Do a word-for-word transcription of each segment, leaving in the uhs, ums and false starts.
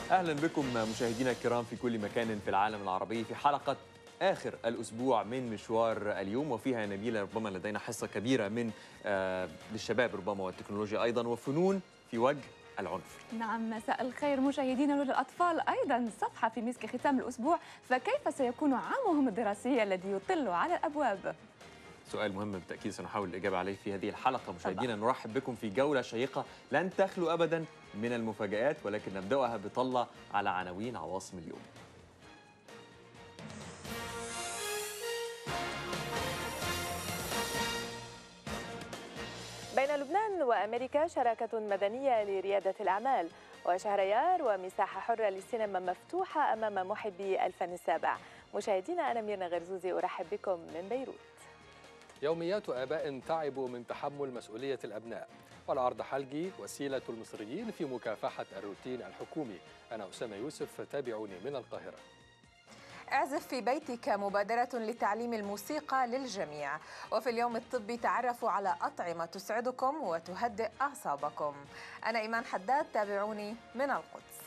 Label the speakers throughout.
Speaker 1: أهلا بكم مشاهدينا الكرام في كل مكان في العالم العربي في حلقة آخر الأسبوع من مشوار اليوم، وفيها نبيلة ربما لدينا حصة كبيرة من آه للشباب ربما والتكنولوجيا أيضا وفنون في وجه العنف.
Speaker 2: نعم، مساء الخير مشاهدينا. للأطفال أيضا صفحة في مسك ختام الأسبوع، فكيف سيكون عامهم الدراسي الذي يطل على الأبواب؟
Speaker 1: سؤال مهم بالتأكيد سنحاول الإجابة عليه في هذه الحلقة. مشاهدينا نرحب بكم في جولة شيقة لن تخلو أبدا من المفاجآت، ولكن نبدأها بطلة على عناوين عواصم اليوم.
Speaker 3: بين لبنان وأمريكا شراكة مدنية لريادة الأعمال، وشهريار ومساحة حرة للسينما مفتوحة أمام محبي الفن السابع. مشاهدينا، أنا ميرنا غرزوزي أرحب بكم من بيروت.
Speaker 4: يوميات آباء تعبوا من تحمل مسؤولية الأبناء، والعرض حلقي وسيلة المصريين في مكافحة الروتين الحكومي. أنا أسامة يوسف، تابعوني من القاهرة.
Speaker 5: اعزف في بيتك مبادرة لتعليم الموسيقى للجميع. وفي اليوم الطبي تعرفوا على أطعمة تسعدكم وتهدئ أعصابكم. أنا إيمان حداد، تابعوني من القدس.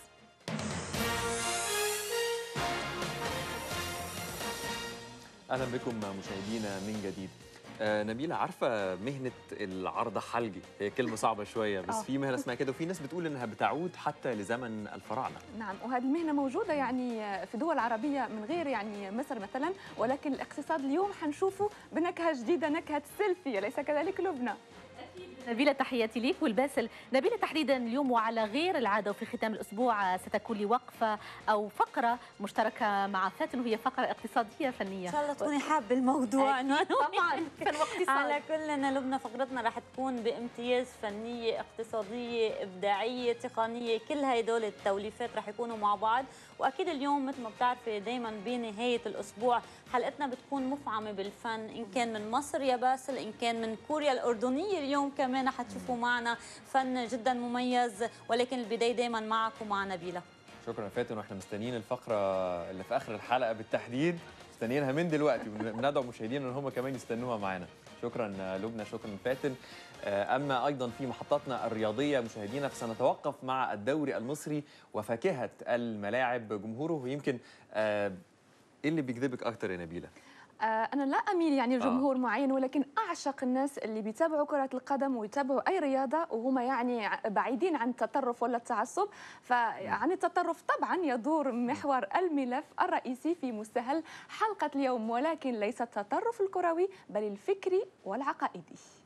Speaker 1: أهلا بكم مشاهدينا من جديد. آه نبيلة، عارفة مهنة العرض حلقي هي كلمة صعبة شوية، بس أوه. في مهنة اسمها كده، وفي ناس بتقول إنها بتعود حتى لزمن الفراعنة.
Speaker 2: نعم، وهذه المهنة موجودة يعني في دول عربية من غير يعني مصر مثلا، ولكن الاقتصاد اليوم حنشوفه بنكهة جديدة، نكهة سيلفي، أليس كذلك لبنى؟
Speaker 6: نبيلة، تحياتي ليك والباسل. نبيلة، تحديدا اليوم وعلى غير العادة وفي ختام الأسبوع ستكون لي وقفة أو فقرة مشتركة مع فاتن، وهي فقرة اقتصادية فنية.
Speaker 7: إن شاء الله تكوني حابة الموضوع.
Speaker 6: طبعا فن واقتصاد.
Speaker 7: على كلنا لبنى فقرتنا راح تكون بامتياز، فنية، اقتصادية، إبداعية، تقنية، كل هدول التوليفات راح يكونوا مع بعض. وأكيد اليوم مثل ما بتعرفي دايما بنهاية الأسبوع حلقتنا بتكون مفعمة بالفن، إن كان من مصر يا باسل، إن كان من كوريا الأردنية. اليوم كمان حتشوفوا معنا فن جدا مميز، ولكن البداية دايما معك ومع نبيلة.
Speaker 1: شكرا فاتن، واحنا مستنيين الفقرة اللي في آخر الحلقة بالتحديد، مستنيينها من دلوقتي، وندعو مشاهدينا ان هم كمان يستنوها معانا. شكرا لبنى، شكرا فاتن. اما ايضا في محطتنا الرياضيه مشاهدينا فسنتوقف مع الدوري المصري وفاكهه الملاعب جمهوره. ويمكن ايه اللي بيجذبك اكتر يا نبيله؟
Speaker 2: أنا لا أميل يعني لجمهور آه. معين، ولكن أعشق الناس اللي بيتابعوا كرة القدم ويتابعوا أي رياضة وهم يعني بعيدين عن التطرف ولا التعصب. فعن التطرف طبعا يدور محور الملف الرئيسي في مستهل حلقة اليوم، ولكن ليس التطرف الكروي بل الفكري والعقائدي.